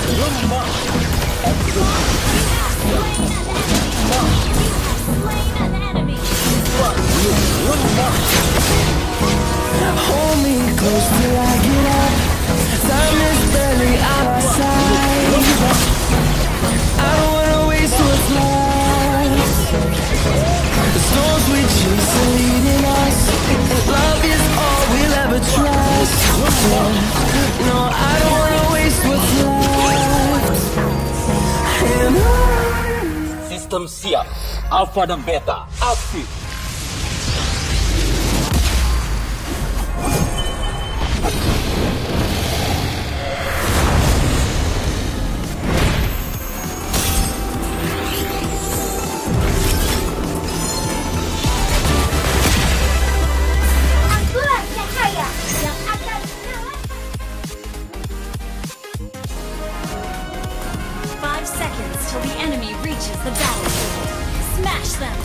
Lemah. Hold me close till I get up. Time is barely on our side. I don't wanna waste what's left. The storms we chase are leading us. Love is all we'll ever trust. No, I don't wanna waste what's left. And Sistem siap. Alpha dan Beta aktif. Akulah cahaya yang akan menyala. 5 seconds till the enemy reaches the battlefield. Smash them!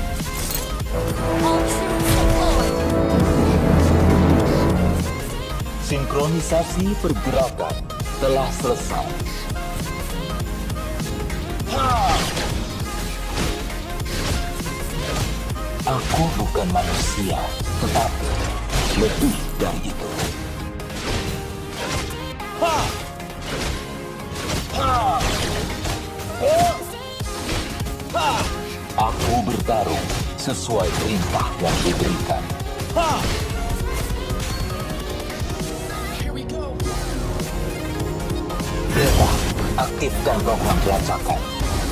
All troops deployed! Sinkronisasi pergerakan telah selesai. Aku bukan manusia, tetapi lebih dari itu. Aku bertarung sesuai perintah yang diberikan. Beta, aktifkan program pelacakan.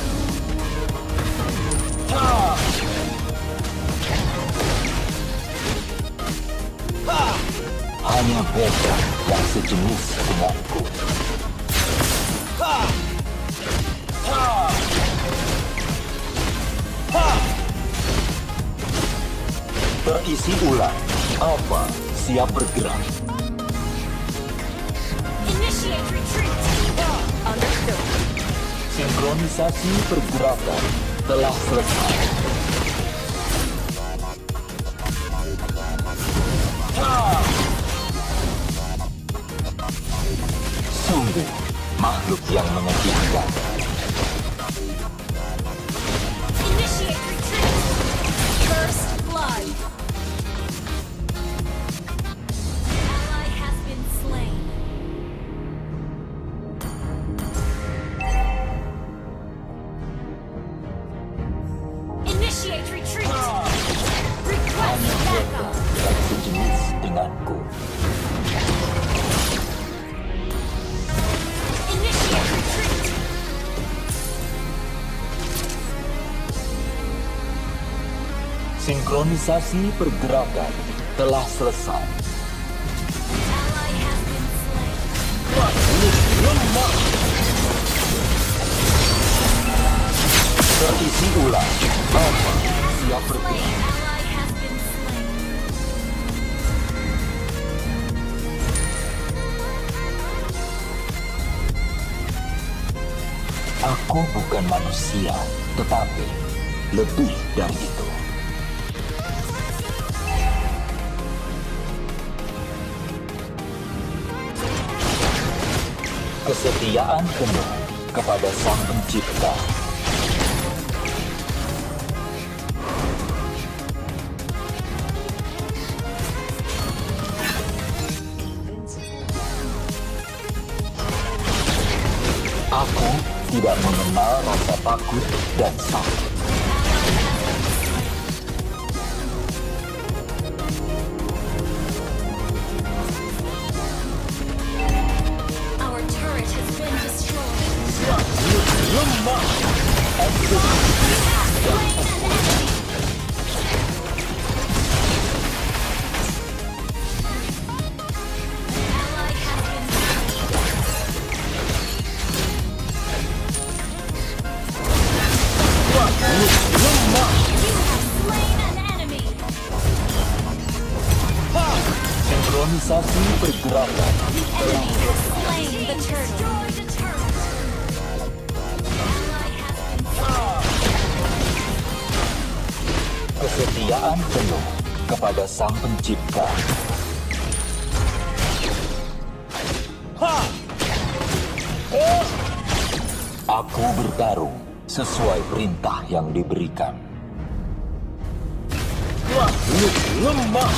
Hanya Beta yang sejenis denganku. Terisi ulang. Alpha siap bergerak. Initiate retreat! Understood. Sinkronisasi pergerakan telah selesai. Sungguh makhluk yang menyedihkan. Initiate retreat! First blood! Ally has been slain. Initiate retreat! Request backup! Yang sejenis denganku. Initiate retreat! Sinkronisasi pergerakan telah selesai. Ally has been slain. Terisi ulang. Alpha siap Slain. bergerak. Ally has been slain. Aku bukan manusia, tetapi lebih dari itu. Kesetiaan penuh kepada Sang Pencipta. Aku tidak mengenal rasa takut dan sakit. Our turret has been destroyed. Ally has been You have slain an enemy. Sinkronisasi pergerakan. The enemy has slain the turtle. Ally has been Kesetiaan penuh kepada Sang Pencipta. Oh! Aku bertarung sesuai perintah yang diberikan. Makhluk lemah.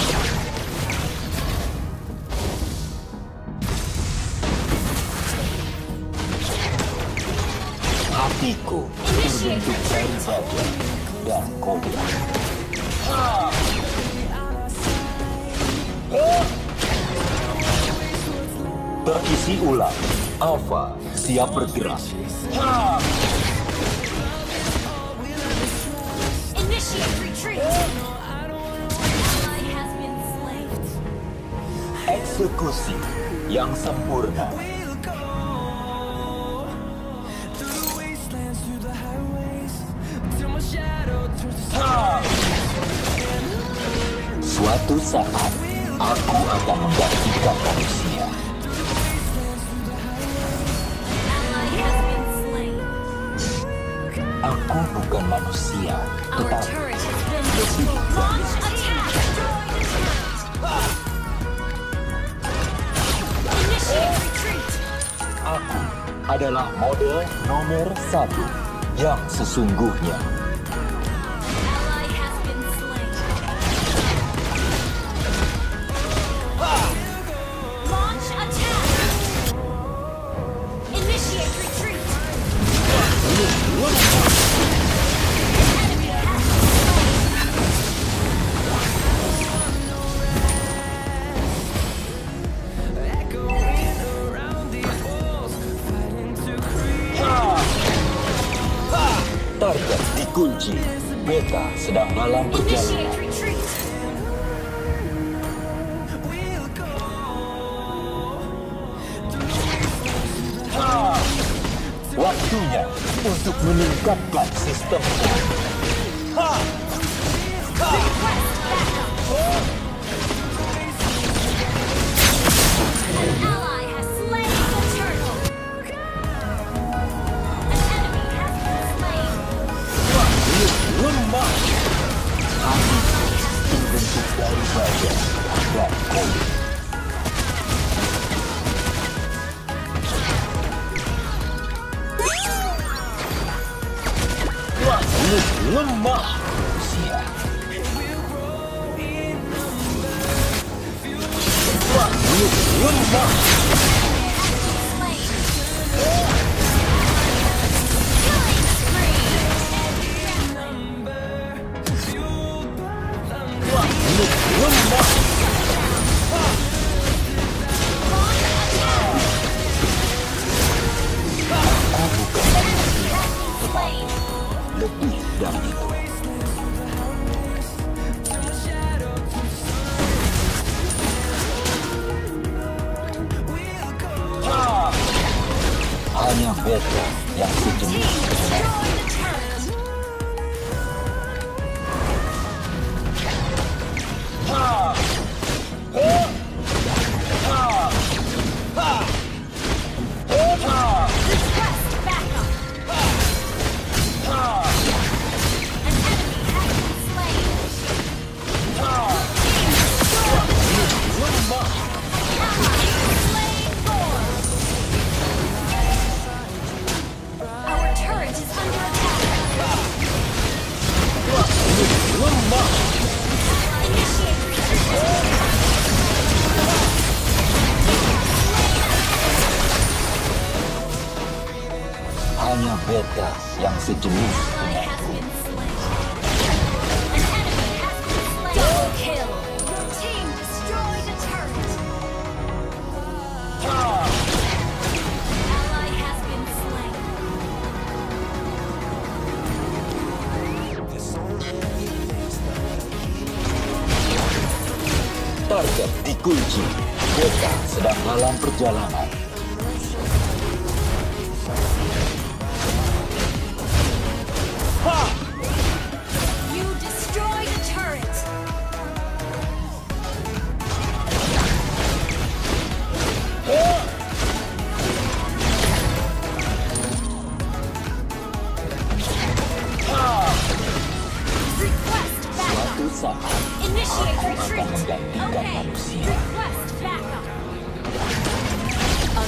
Hatiku terbentuk dari baja dan kobra. Terisi ulang. Alpha siap bergerak. Initiate retreat. Ally has been slain. Eksekusi yang sempurna. Suatu saat, aku akan menggantikan manusia. Ally has been slain. Aku bukan manusia, Our tetapi turret has been destroyed. Launch attack. Initiate retreat. aku adalah model nomor 1 yang sesungguhnya. Ally has been slain. Launch attack. Initiate retreat. Enemy has Target dikunci. Beta sedang dalam perjalanan. initiate retreat. Waktunya untuk meningkatkan sistem. An ally has slain the turtle. An enemy has been slain. Lemah. Terbentuk dari baja dan kobra. Makhluk lemah. Manusia. Makhluk lemah. Slain. Killing spree. Makhluk lemah. Aku bukan manusia, Slain. lebih dari itu. Hanya beta yang sejenis dengan Destroy the turret. Request backup. An enemy has been slain. Team destroyed. Ally slain Thor. Our turret is under attack. Lemah. Initiate retreat. hanya beta yang sejenis Ally has denganku. been slain. An enemy has been slain. Double kill. Your team destroyed a turret. Ally has been slain. Target dikunci. Beta sedang dalam perjalanan. You destroyed a turret. Request backup. Suatu saat, Initiate aku akan retreat. menggantikan Okay. manusia. Request backup.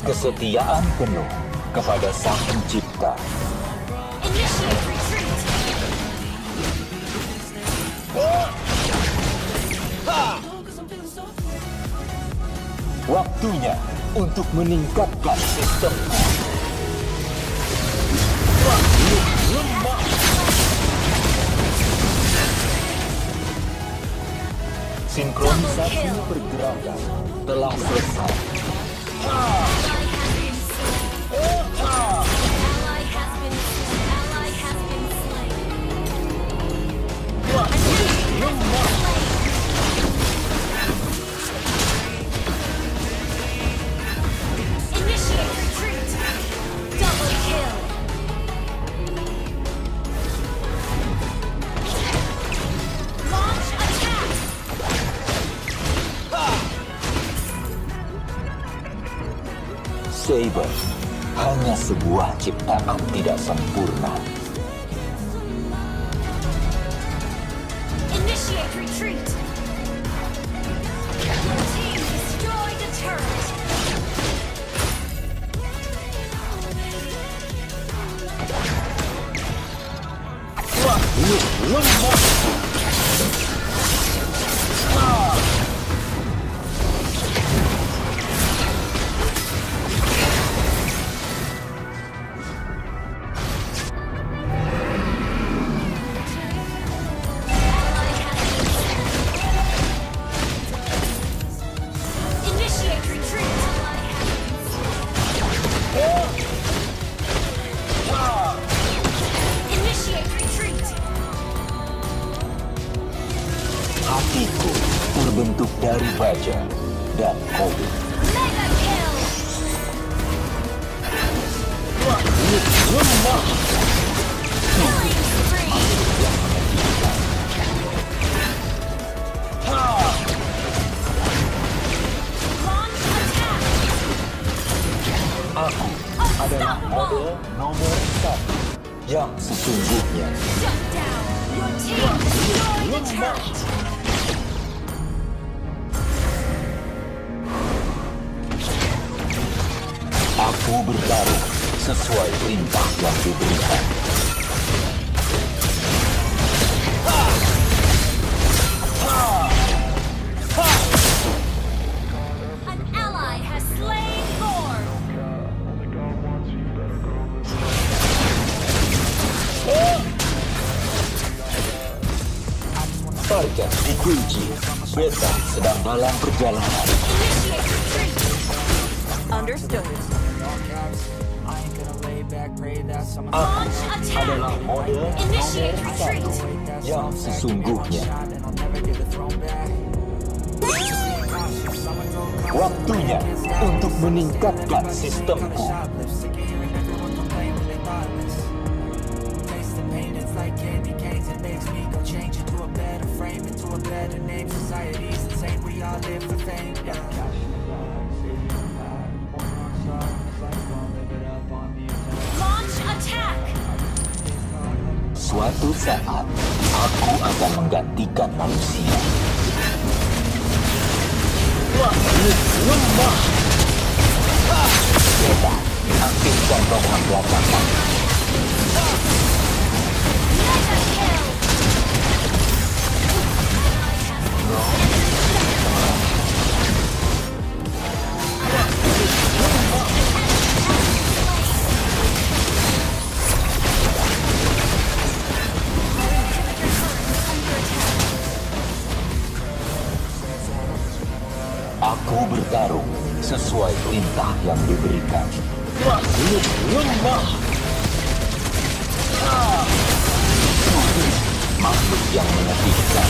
Kesetiaan penuh kepada Sang Pencipta. Initiate retreat. Waktunya untuk meningkatkan sistem. Sinkronisasi pergerakan telah selesai. Ally has been slain. Ally has been slain. Initiate retreat. Double kill. Launch attack. Saber hanya sebuah ciptaan tidak sempurna. Initiate retreat. Your team destroyed a turret. Initiate retreat. Initiate retreat. Hatiku terbentuk dari baja dan kode. Mega kill. Killing spree. Launch attack. Aku adalah model nomor 1 yang sesungguhnya. Shut down. Your team destroyed the turret. Aku bertarung sesuai perintah yang diberikan. An ally has slain Thor. Target dikunci. Beta sedang dalam perjalanan. Initiate retreat. Understood. Launch attack. Adalah model Initiate nomor retreat. 1 yang sesungguhnya. Waktunya untuk meningkatkan sistemku. Launch attack. Suatu saat, aku akan menggantikan manusia. Beta, aktifkan program pelacakan. Mega kill. Aku bertarung sesuai perintah yang diberikan. Makhluk yang menyedihkan.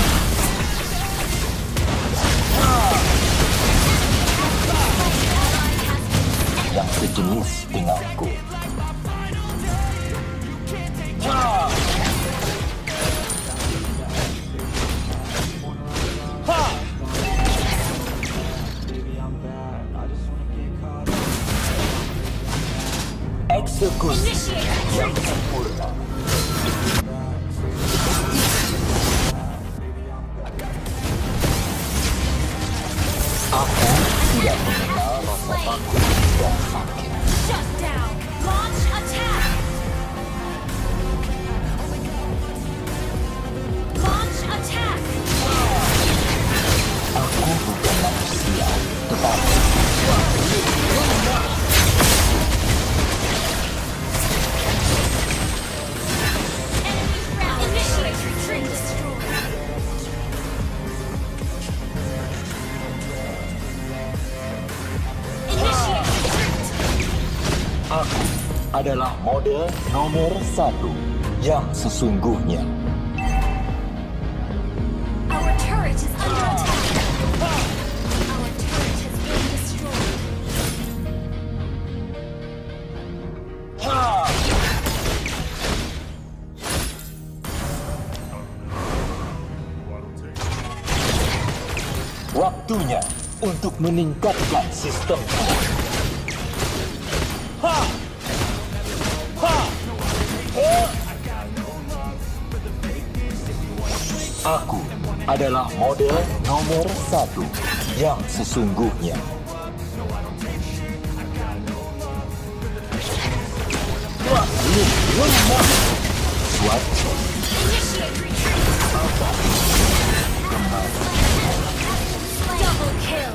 Yang sejenis denganku. Eksekusi Initiate yang retreat. sempurna. Aku tidak mengenal rasa takut dan adalah mode nomor 1 yang sesungguhnya. Our turret is under attack. Our turret has been destroyed. Waktunya untuk meningkatkan sistem. Aku adalah mode nomor 1 yang sesungguhnya. Suat Initiate retreat. Double kill.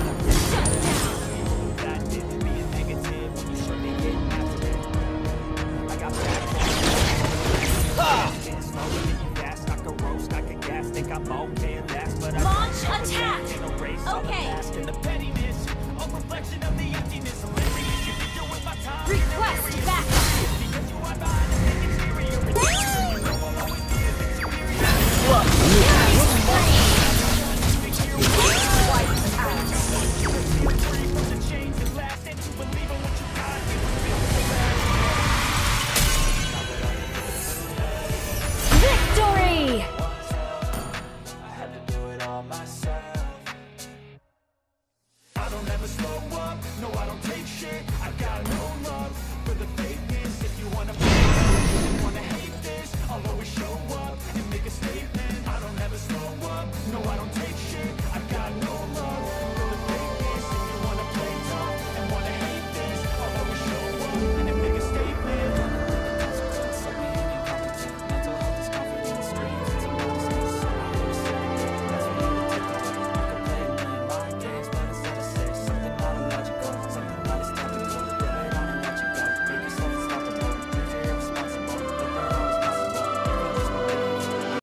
Launch attack. Okay. Request backup. Victory! No, I don't